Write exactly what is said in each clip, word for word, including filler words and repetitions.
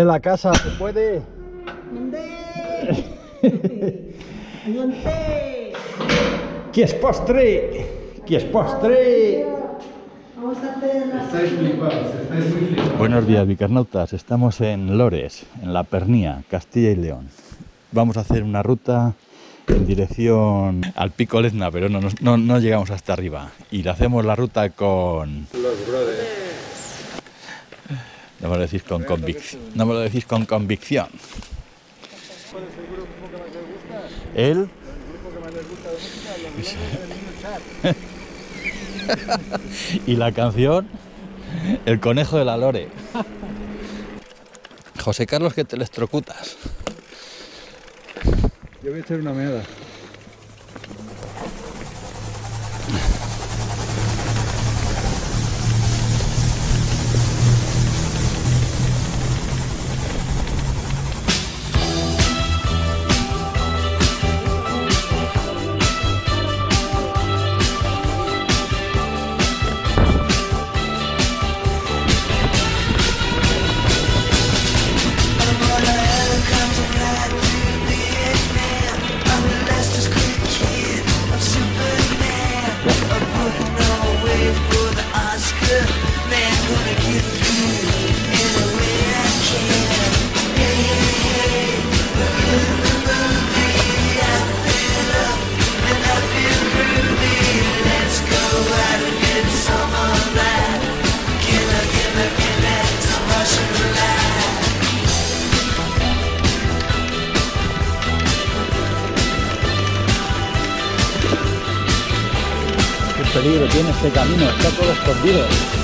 la casa, ¿se puede? ¿Dónde? ¿Dónde? ¿Qué es postre? ¿Qué es postre? Vamos a hacer las... Estáis flipados, estáis muy flipados. Buenos días, bicarnautas. Estamos en Lores, en la Pernía, Castilla y León. Vamos a hacer una ruta en dirección al Pico Lezna, pero no, no, no llegamos hasta arriba. Y le hacemos la ruta con... Los brothers. No me lo decís con convicción. No me lo decís con convicción. ¿Cuál es el grupo que más les gusta? Él... El grupo que más les gusta de música, los brothers del New Chat. Y la canción, El conejo de la Lore. José Carlos, que te electrocutas. Yo voy a echar una meada. Qué peligro tiene este camino, está todo escondido.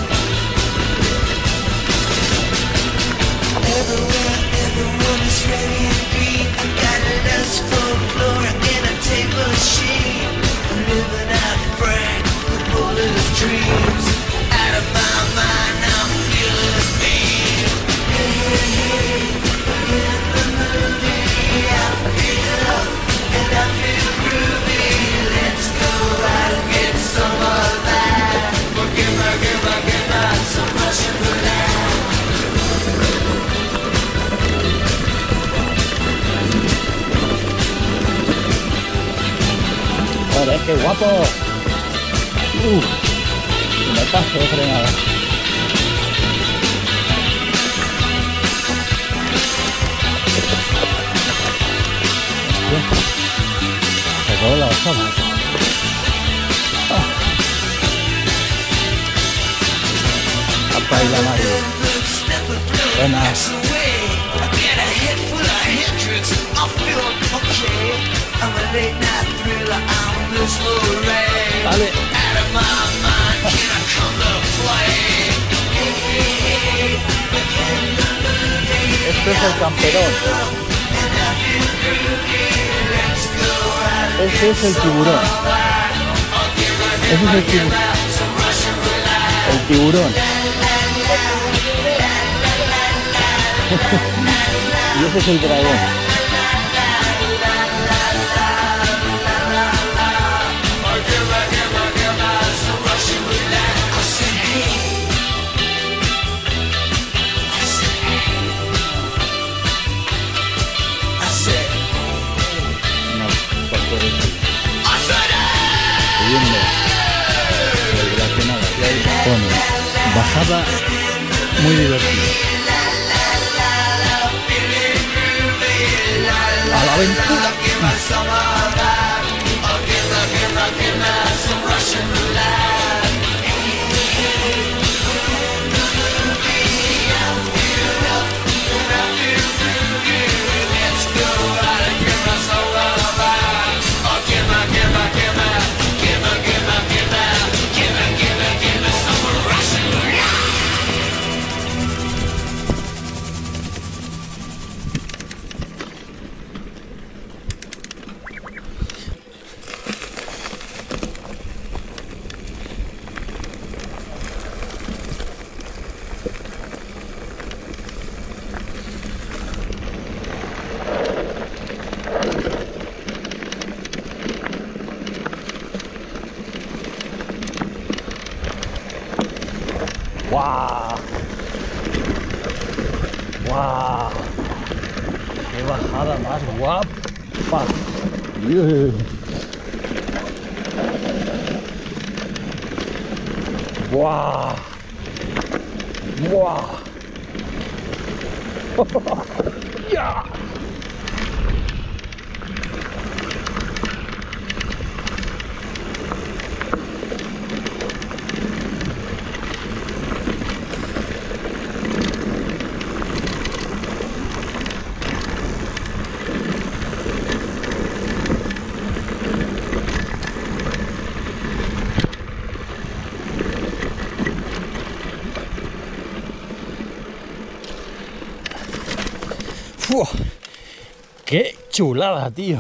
Joder, qué guapo. Uh, me paso de frenada. Se acabó la bajada. Ah. Papá y la Mario. Buenas. Dale. Este es el camperón. Este es el tiburón. Ese es el tiburón. El tiburón. Y ese es el dragón. Bajada muy divertida. A la aventura. bajada más guapa. Yeah. ¡Buah! ¡Buah! ¡Ya! ¡Uf! ¡Qué chulada, tío!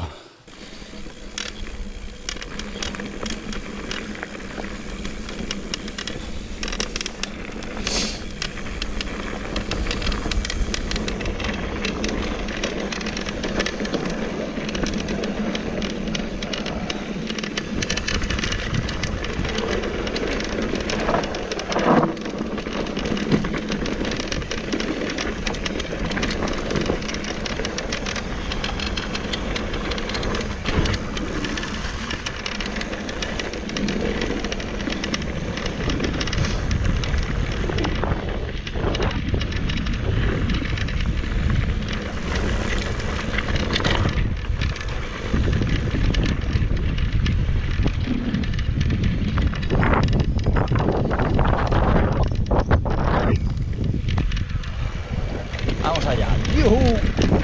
Vamos allá. ¡Yuhu!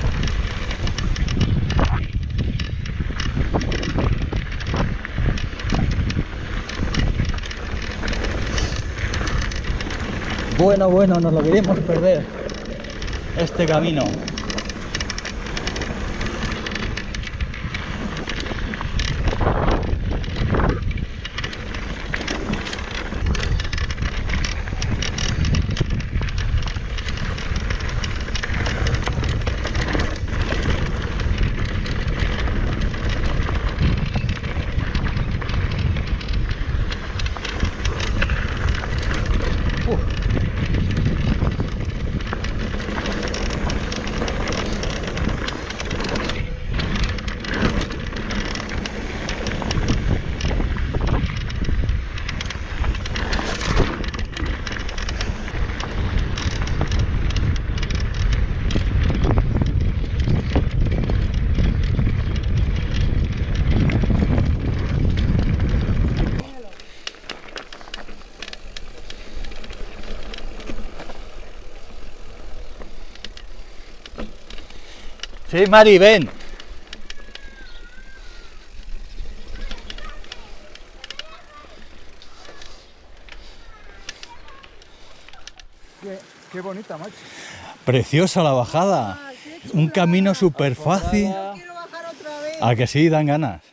Bueno, bueno, nos lo queríamos perder este camino. Sí, Mari, ven. Qué, qué bonita, macho. Preciosa la bajada. Un camino súper fácil. Quiero bajar otra vez. A que sí, dan ganas.